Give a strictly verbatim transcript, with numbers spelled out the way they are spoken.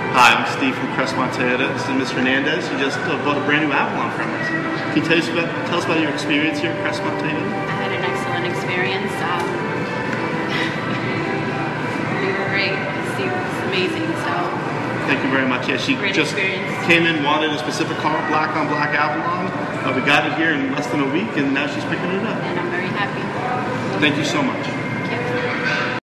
Hi, I'm Steve from Crestmont Toyota. This is Miz Hernandez. You just uh, bought a brand new Avalon from us. Can you tell us about, tell us about your experience here at Crestmont Toyota? I had an excellent experience. Um, you were great. Steve was amazing. So thank you very much. Yeah, she great just experience. came in, wanted a specific car, black on black Avalon. Uh, we got it here in less than a week, and now she's picking it up. And I'm very happy. Thank you so much.